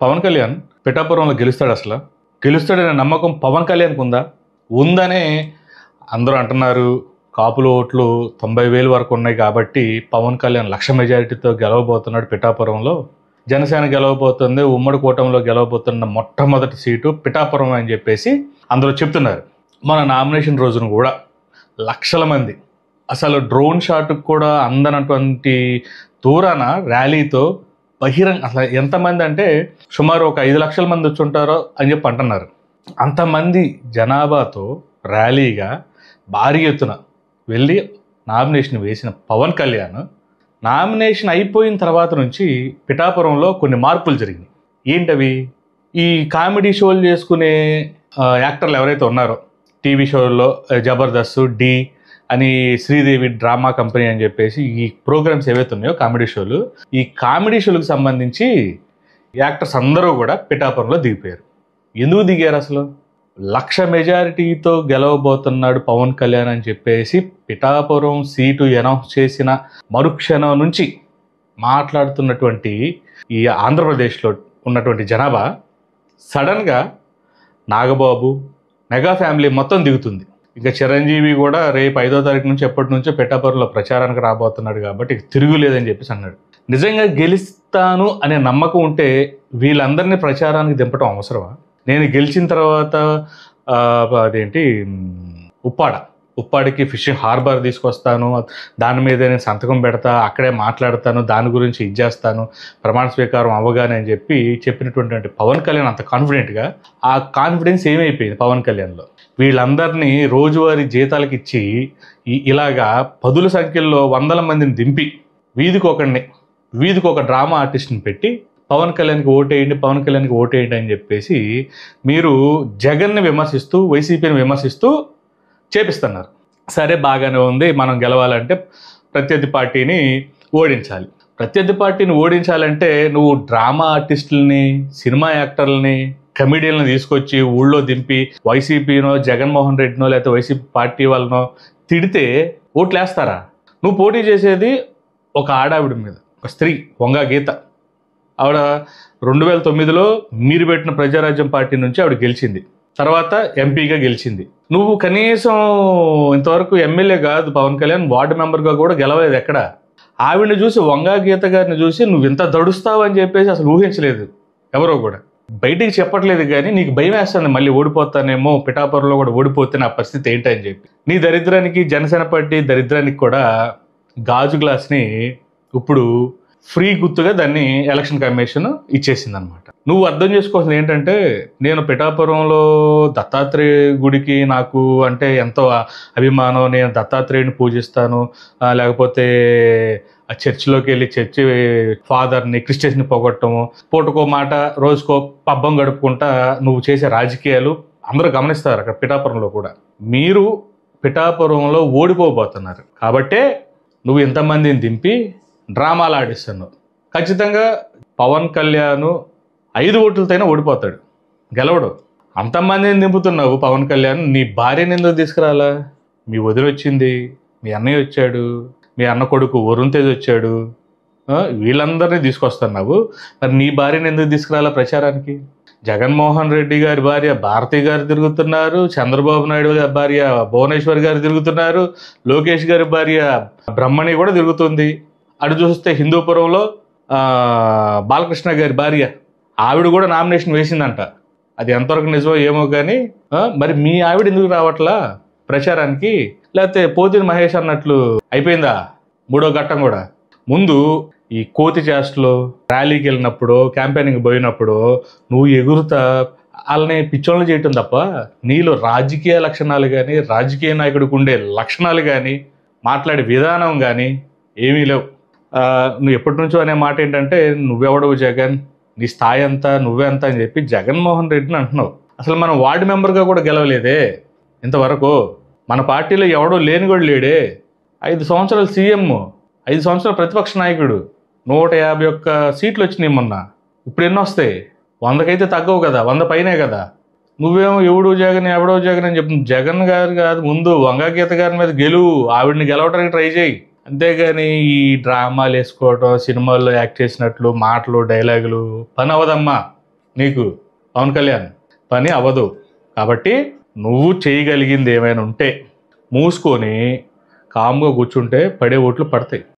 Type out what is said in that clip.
పవన్ కళ్యాణ్ పిఠాపురంలో గెలుస్తాడు. అసలు గెలుస్తాడనే నమ్మకం పవన్ కళ్యాణ్కి ఉందా? ఉందనే అందరూ అంటున్నారు. కాపుల ఓట్లు 90,000 వరకు ఉన్నాయి కాబట్టి పవన్ కళ్యాణ్ 1,00,000 మెజారిటీతో గెలవబోతున్నాడు పిఠాపురంలో. జనసేన గెలవబోతుంది, ఉమ్మడి కూటమిలో గెలవబోతున్న మొట్టమొదటి సీటు పిఠాపురం అని చెప్పేసి అందరూ చెప్తున్నారు. మన నామినేషన్ రోజున కూడా లక్షల మంది, అసలు డ్రోన్ షాట్కి కూడా అందనటువంటి దూరాన ర్యాలీతో బహిరంగ, అసలు ఎంతమంది అంటే సుమారు ఒక 5 లక్షల మంది వచ్చి ఉంటారో అని చెప్పి అంటున్నారు. అంతమంది జనాభాతో ర్యాలీగా భారీ ఎత్తున వెళ్ళి నామినేషన్ వేసిన పవన్ కళ్యాణ్ నామినేషన్ అయిపోయిన తర్వాత నుంచి పిఠాపురంలో కొన్ని మార్పులు జరిగినాయి. ఏంటవి? ఈ కామెడీ షోలు చేసుకునే యాక్టర్లు ఎవరైతే ఉన్నారో, టీవీ షోల్లో జబర్దస్త్, డి అని, శ్రీదేవి డ్రామా కంపెనీ అని చెప్పేసి ఈ ప్రోగ్రామ్స్ ఏవైతే ఉన్నాయో కామెడీ షోలు, ఈ కామెడీ షోలకు సంబంధించి యాక్టర్స్ అందరూ కూడా పిఠాపురంలో దిగిపోయారు. ఎందుకు దిగారు? అసలు 1,00,000 మెజారిటీతో గెలవబోతున్నాడు పవన్ కళ్యాణ్ అని చెప్పేసి పిఠాపురం సీటు అనౌన్స్ చేసిన మరుక్షణం నుంచి మాట్లాడుతున్నటువంటి ఈ ఆంధ్రప్రదేశ్లో ఉన్నటువంటి జనాభా సడన్గా నాగబాబు, మెగా ఫ్యామిలీ మొత్తం దిగుతుంది. ఇంకా చిరంజీవి కూడా రేపు 5వ తారీఖు నుంచి ఎప్పటి నుంచో పిఠాపురంలో ప్రచారానికి రాబోతున్నాడు కాబట్టి తిరుగులేదని చెప్పేసి అన్నాడు. నిజంగా గెలుస్తాను అనే నమ్మకం ఉంటే వీళ్ళందరినీ ప్రచారానికి దింపడం అవసరమా? నేను గెలిచిన తర్వాత అదేంటి ఉప్పాడికి ఫిషింగ్ హార్బర్ తీసుకొస్తాను, దాని మీద నేను సంతకం పెడతా, అక్కడే మాట్లాడతాను, దాని గురించి ఇచ్చేస్తాను, ప్రమాణ స్వీకారం అవ్వగానే అని చెప్పినటువంటి పవన్ కళ్యాణ్ అంత కాన్ఫిడెంట్గా, ఆ కాన్ఫిడెన్స్ ఏమైపోయింది పవన్ కళ్యాణ్లో? వీళ్ళందరినీ రోజువారీ జీతాలకు ఇచ్చి ఇలాగా 10ల సంఖ్యలో 100 మందిని దింపి వీధికి ఒక డ్రామా ఆర్టిస్ట్ని పెట్టి పవన్ కళ్యాణ్కి ఓటేయండి అని చెప్పేసి మీరు జగన్ని విమర్శిస్తూ, వైసీపీని విమర్శిస్తూ చేపిస్తున్నారు. సరే, బాగానే ఉంది. మనం గెలవాలంటే ప్రత్యర్థి పార్టీని ఓడించాలంటే నువ్వు డ్రామా ఆర్టిస్టులని, సినిమా యాక్టర్లని, కమెడియన్లను తీసుకొచ్చి ఊళ్ళో దింపి వైసీపీనో, జగన్మోహన్ రెడ్డినో, లేకపోతే వైసీపీ పార్టీ వాళ్ళనో తిడితే ఓట్లేస్తారా? నువ్వు పోటీ చేసేది ఒక ఆడావిడ మీద, ఒక స్త్రీ, వంగా గీత. ఆవిడ 2009లో మీరు పెట్టిన ప్రజారాజ్యం పార్టీ నుంచి ఆవిడ గెలిచింది, తర్వాత ఎంపీగా గెలిచింది. నువ్వు కనీసం ఇంతవరకు ఎమ్మెల్యే కాదు పవన్ కళ్యాణ్, వార్డు మెంబర్గా కూడా గెలవలేదు ఎక్కడ. ఆవిడని చూసి, వంగా గీత గారిని చూసి నువ్వు ఇంత దడుస్తావు అని చెప్పేసి అసలు ఊహించలేదు ఎవరో కూడా. బయటికి చెప్పట్లేదు కానీ నీకు భయం వేస్తుంది, మళ్ళీ ఓడిపోతానేమో, పిఠాపురంలో కూడా ఓడిపోతే నా పరిస్థితి ఏంటని చెప్పి. నీ దరిద్రానికి, జనసేన పార్టీ దరిద్రానికి కూడా గాజు గ్లాస్ని ఇప్పుడు ఫ్రీ గుర్తుగా దాన్ని ఎలక్షన్ కమిషన్ ఇచ్చేసింది అనమాట. నువ్వు అర్థం చేసుకోవాల్సింది ఏంటంటే, నేను పిఠాపురంలో దత్తాత్రేయ గుడికి నాకు అంటే ఎంతో అభిమానం, నేను దత్తాత్రేయుని పూజిస్తాను, లేకపోతే ఆ చర్చిలోకి వెళ్ళి చర్చి ఫాదర్ని, క్రిస్టియన్స్ని పొగట్టము, పూటకో మాట రోజుకో పబ్బం గడుపుకుంటా నువ్వు చేసే రాజకీయాలు అందరూ గమనిస్తారు అక్కడ పిఠాపురంలో కూడా. మీరు పిఠాపురంలో ఓడిపోబోతున్నారు కాబట్టే నువ్వు ఇంతమందిని దింపి డ్రామాలు ఆడిస్తున్నావు. ఖచ్చితంగా పవన్ కళ్యాణ్ 5 ఓట్లతోనే ఓడిపోతాడు, గెలవడు. అంతమందిని దింపుతున్నావు పవన్ కళ్యాణ్. నీ భార్యని ఎందుకు తీసుకురాలా? మీ వదిలి వచ్చింది, మీ అన్నయ్య వచ్చాడు, మీ అన్న కొడుకు వరుణ్ తేజ్ వచ్చాడు, వీళ్ళందరినీ తీసుకొస్తున్నావు. మరి నీ భార్యని ఎందుకు తీసుకురాలా ప్రచారానికి? జగన్మోహన్ రెడ్డి గారి భార్య భారతి గారు తిరుగుతున్నారు, చంద్రబాబు నాయుడు గారి భార్య భువనేశ్వర్ గారు తిరుగుతున్నారు, లోకేష్ గారి భార్య బ్రహ్మణి కూడా తిరుగుతుంది. అటు చూస్తే హిందూపురంలో బాలకృష్ణ గారి భార్య, ఆవిడ కూడా నామినేషన్ వేసిందంట. అది ఎంతవరకు నిజమో ఏమో కానీ, మరి మీ ఆవిడ ఎందుకు రావట్లా ప్రచారానికి? లేకపోతే పోతిని మహేష్ అన్నట్లు అయిపోయిందా 3వ ఘట్టం కూడా? ముందు ఈ కోతి చేష్టలో ర్యాలీకి వెళ్ళినప్పుడు, క్యాంపెయినింగ్ పోయినప్పుడు నువ్వు ఎగురుతా వాళ్ళని పిచ్చోళ్ళు చేయటం తప్ప నీలో రాజకీయ లక్షణాలు కానీ, రాజకీయ నాయకుడికి ఉండే లక్షణాలు కానీ, మాట్లాడే విధానం కానీ ఏమీ లేవు. నువ్వు ఎప్పటి నుంచో అనే మాట ఏంటంటే, నువ్వెవడవు జగన్, నీ స్థాయి అంతా, నువ్వెంత అని చెప్పి జగన్మోహన్ రెడ్డిని అంటున్నావు. అసలు మనం వార్డు మెంబర్గా కూడా గెలవలేదే ఇంతవరకు. మన పార్టీలో ఎవడో లేని కూడా లేడే. 5 సంవత్సరాలు సీఎం, 5 సంవత్సరాల ప్రతిపక్ష నాయకుడు, 151 సీట్లు వచ్చినాయి మొన్న. ఇప్పుడు ఎన్ని వస్తాయి? 100కైతే తగ్గవు కదా, 100 పైనే కదా. నువ్వేమో ఎవడో జగన్ అని చెప్పి జగన్ గారు కాదు, ముందు వంగా గీత గారి మీద గెలువు, ఆవిడని గెలవడానికి ట్రై చేయి. అంతేగాని ఈ డ్రామాలు వేసుకోవడం, సినిమాల్లో యాక్ట్ చేసినట్లు మాటలు, డైలాగులు పని అవ్వదమ్మా. నీకు పవన్ కళ్యాణ్ పని అవ్వదు. కాబట్టి నువ్వు చేయగలిగింది ఏమైనా ఉంటే మూసుకొని కామ్గా కూర్చుంటే పడే ఓట్లు పడతాయి.